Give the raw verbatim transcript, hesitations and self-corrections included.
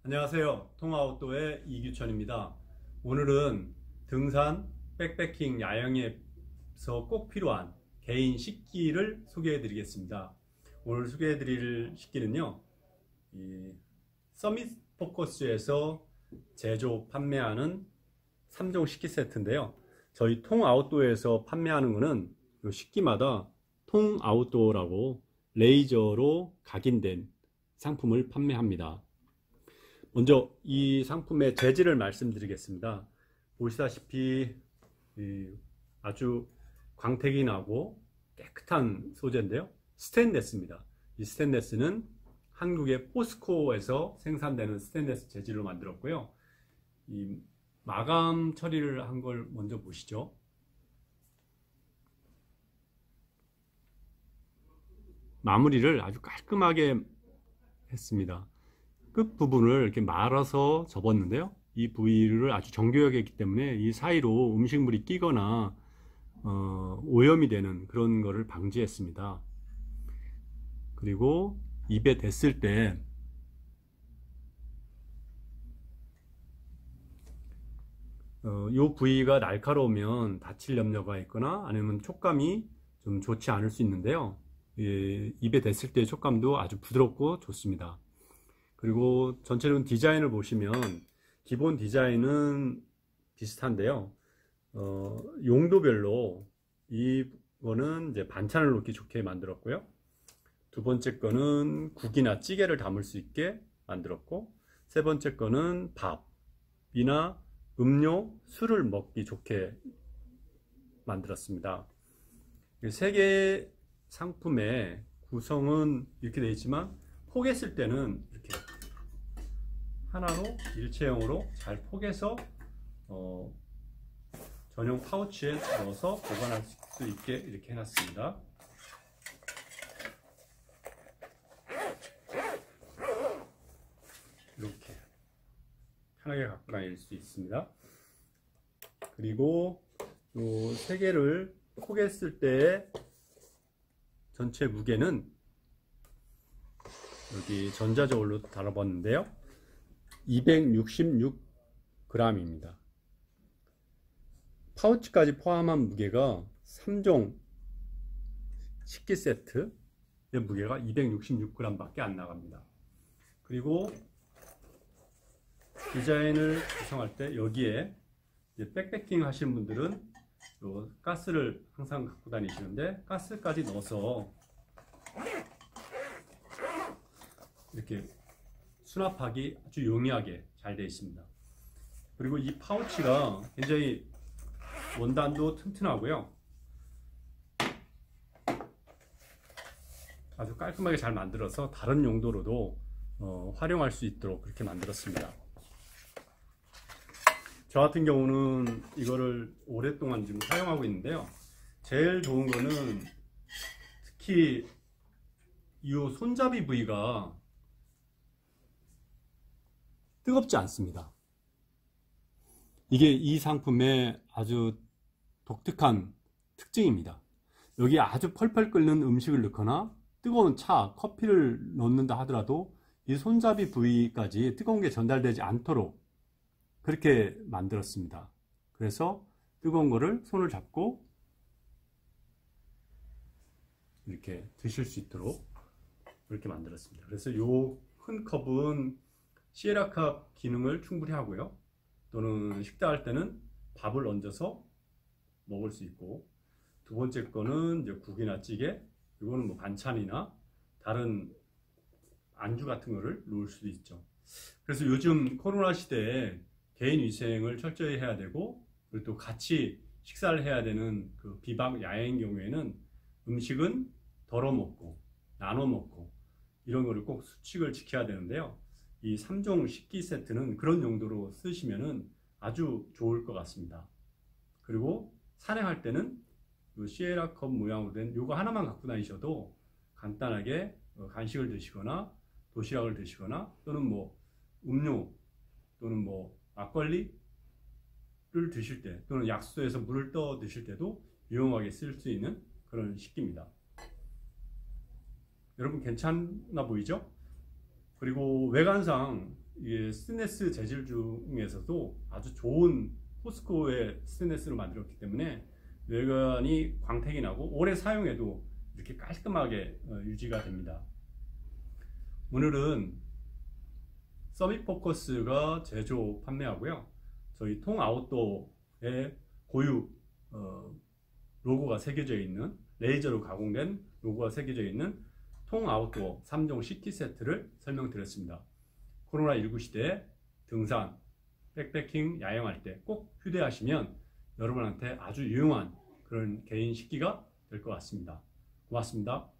안녕하세요. 통아웃도어의 이규천입니다. 오늘은 등산, 백패킹, 야영에서 꼭 필요한 개인 식기를 소개해 드리겠습니다. 오늘 소개해 드릴 식기는요, 이 서밋 포커스에서 제조, 판매하는 삼 종 식기 세트인데요. 저희 통아웃도어에서 판매하는 거는 이 식기마다 통아웃도어라고 레이저로 각인된 상품을 판매합니다. 먼저 이 상품의 재질을 말씀드리겠습니다. 보시다시피 아주 광택이 나고 깨끗한 소재인데요, 스테인레스입니다. 이 스테인레스는 한국의 포스코에서 생산되는 스테인레스 재질로 만들었고요. 이 마감 처리를 한 걸 먼저 보시죠. 마무리를 아주 깔끔하게 했습니다. 끝부분을 이렇게 말아서 접었는데요, 이 부위를 아주 정교하게 했기 때문에 이 사이로 음식물이 끼거나 어, 오염이 되는 그런 거를 방지했습니다. 그리고 입에 댔을 때 어, 이 부위가 날카로우면 다칠 염려가 있거나 아니면 촉감이 좀 좋지 않을 수 있는데요, 예, 입에 댔을 때 촉감도 아주 부드럽고 좋습니다. 그리고 전체적인 디자인을 보시면 기본 디자인은 비슷한데요, 어, 용도별로 이거는 이제 반찬을 놓기 좋게 만들었고요, 두 번째 거는 국이나 찌개를 담을 수 있게 만들었고, 세 번째 거는 밥이나 음료, 술을 먹기 좋게 만들었습니다. 세 개의 상품의 구성은 이렇게 되어 있지만 포개했을 때는 이렇게 하나로 일체형으로 잘 포개서 어, 전용 파우치에 넣어서 보관할 수 있게 이렇게 해놨습니다. 이렇게 편하게 갖고 다닐 수 있습니다. 그리고 이 세 개를 포개했을 때 전체 무게는 여기 전자저울로 달아봤는데요, 이백육십육 그램입니다. 파우치까지 포함한 무게가 삼 종 식기 세트의 무게가 이백육십육 그램 밖에 안 나갑니다. 그리고 디자인을 구성할 때 여기에 이제 백패킹 하시는 분들은 요 가스를 항상 갖고 다니시는데 가스까지 넣어서 이렇게 수납하기 아주 용이하게 잘 되어 있습니다. 그리고 이 파우치가 굉장히 원단도 튼튼하고요, 아주 깔끔하게 잘 만들어서 다른 용도로도 어, 활용할 수 있도록 그렇게 만들었습니다. 저 같은 경우는 이거를 오랫동안 지금 사용하고 있는데요, 제일 좋은 거는 특히 이 손잡이 부위가 뜨겁지 않습니다. 이게 이 상품의 아주 독특한 특징입니다. 여기 아주 펄펄 끓는 음식을 넣거나 뜨거운 차, 커피를 넣는다 하더라도 이 손잡이 부위까지 뜨거운 게 전달되지 않도록 그렇게 만들었습니다. 그래서 뜨거운 거를 손을 잡고 이렇게 드실 수 있도록 이렇게 만들었습니다. 그래서 이 큰 컵은 시에라캅 기능을 충분히 하고요, 또는 식사할 때는 밥을 얹어서 먹을 수 있고, 두 번째 거는 이제 국이나 찌개, 이거는 뭐 반찬이나 다른 안주 같은 거를 놓을 수도 있죠. 그래서 요즘 코로나 시대에 개인 위생을 철저히 해야 되고, 그리고 또 같이 식사를 해야 되는 그 비박 야외인 경우에는 음식은 덜어 먹고 나눠 먹고 이런 거를 꼭 수칙을 지켜야 되는데요, 이 삼 종 식기 세트는 그런 용도로 쓰시면은 아주 좋을 것 같습니다. 그리고 산행할 때는 이 시에라컵 모양으로 된 요거 하나만 갖고 다니셔도 간단하게 간식을 드시거나 도시락을 드시거나 또는 뭐 음료 또는 뭐 막걸리를 드실 때 또는 약수에서 물을 떠 드실 때도 유용하게 쓸 수 있는 그런 식기입니다. 여러분 괜찮나 보이죠? 그리고 외관상 이게 스테인리스 재질 중에서도 아주 좋은 포스코의 스테인리스로 만들었기 때문에 외관이 광택이 나고 오래 사용해도 이렇게 깔끔하게 유지가 됩니다. 오늘은 서밋 포커스가 제조 판매하고요. 저희 통 아웃도어의 고유 어, 로고가 새겨져 있는, 레이저로 가공된 로고가 새겨져 있는 통 아웃도어 삼 종 시티 세트를 설명드렸습니다. 코로나십구 시대에 등산, 백패킹, 야영할 때 꼭 휴대하시면 여러분한테 아주 유용한 그런 개인 식기가 될 것 같습니다. 고맙습니다.